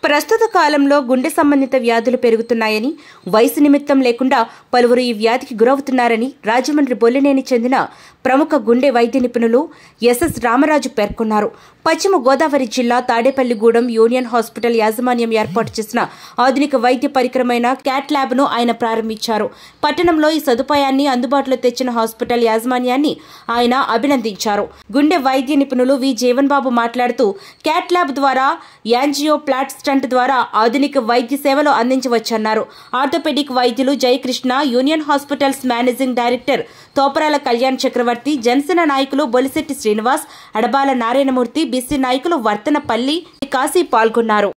ప్రస్తుత కాలంలో గుండె సంబంధిత వ్యాధులు పెరుగుతున్నాయని, వయసు నిమిత్తం లేకుండా పలువురు ఈ వ్యాధికి గురవుతున్నారని రాజమండ్రి బొల్లినేని చెందిన ప్రముఖ గుండె వైద్య నిపుణులు ఎస్ఎస్ రామరాజు పేర్కొన్నారు. పశ్చిమ గోదావరి జిల్లా తాడేపల్లిగూడెం యూనియన్ హాస్పిటల్ యాజమాన్యం ఏర్పాటు చేసిన ఆధునిక వైద్య పరికరమైన క్యాట్ ల్యాబ్ ను ఆయన ప్రారంభించారు. పట్టణంలో ఈ సదుపాయాన్ని అందుబాటులో తెచ్చిన హాస్పిటల్ యాజమాన్యాన్ని ఆయన అభినందించారు. గుండె వైద్య నిపుణులు వి.జీవన్ బాబు మాట్లాడుతూ క్యాట్ ల్యాబ్ ద్వారా యాంజియో ప్లాట్ స్టంట్ ద్వారా ఆధునిక వైద్య సేవలు అందించవచ్చన్నారు. ఆర్థోపెడిక్ వైద్యులు Jayakrishna, union hospitals managing director Thoparala Kalyan చక్రవర్తి, జనసేన నాయకులు బొలిశెట్టి శ్రీనివాస్, అడబాల నారాయణమూర్తి, బీసీ నాయకులు వర్తనపల్లి, కాశీ పాల్గొన్నారు.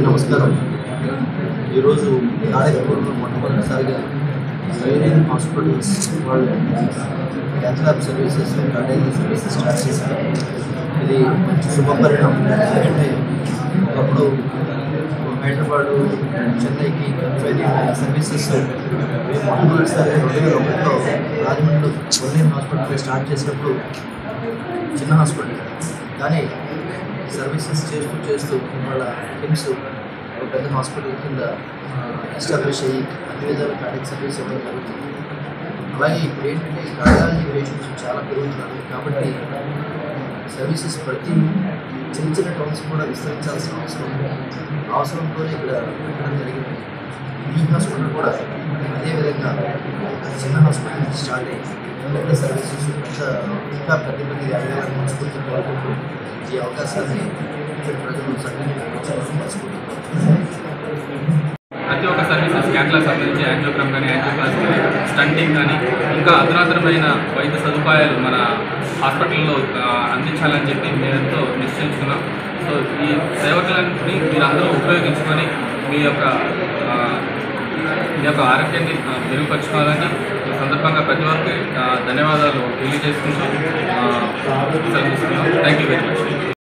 ఇది మంచి శుభపరిణామం. ఎందుకంటే ఒకప్పుడు హైదరాబాదు, చెన్నైకి సర్వీసెస్ మొట్టమొదటిసారి 2001లో రాజమండ్రిలో యూనియన్ హాస్పిటల్ స్టార్ట్ చేసినప్పుడు చిన్న హాస్పిటల్, కానీ సర్వీసెస్ చేస్తూ వాళ్ళ కిమ్స్ పెద్ద హాస్పిటల్ కింద ఎస్టాబ్లిష్ అయ్యి అన్ని విధాల కార్డియాక్ సర్వీస్ ఇవ్వడం జరుగుతుంది. అలాగే ఇప్పుడు ఏంటంటే కార్డియాలజీ పేషెంట్స్ చాలా పెరుగుతున్నారు కాబట్టి సర్వీసెస్ ప్రతి చిన్న టౌన్స్ కూడా విస్తరించాల్సిన అవసరంతో ఇక్కడ పెట్టడం జరిగింది. ఈ హాస్పిటల్ కూడా అదేవిధంగా చిన్న హాస్పిటల్ నుంచి స్టార్ట్ అయ్యి పెద్ద సర్వీసెస్ ఇంకా పెద్ద వ్యాధులను మనస్ఫూర్తి కోరుకుంటూ ఈ అవకాశాన్ని ప్రజలు సద్వినియోగించుకుంటున్నారు. ప్రతి ఒక్క సర్వీసెస్ క్యాట్లా సంబంధించి యాంజియోగ్రామ్ కానీ, యాంజియోప్లాస్టీ కానీ, స్టంటింగ్ కానీ, ఇంకా అధునాతనమైన వైద్య సదుపాయాలు మన హాస్పిటల్లో అందించాలని చెప్పి మేమెంతో నిశ్చయించుకున్నాం. సో ఈ సేవకులన్నీ మీరందరూ ఉపయోగించుకొని మీ యొక్క ఆరోగ్యాన్ని మెరుగుపరచుకోవాలని ఈ సందర్భంగా ప్రతి ఒక్కరికి ధన్యవాదాలు తెలియజేసుకుంటూ సెలవు తీసుకున్నాం. Thank you very much.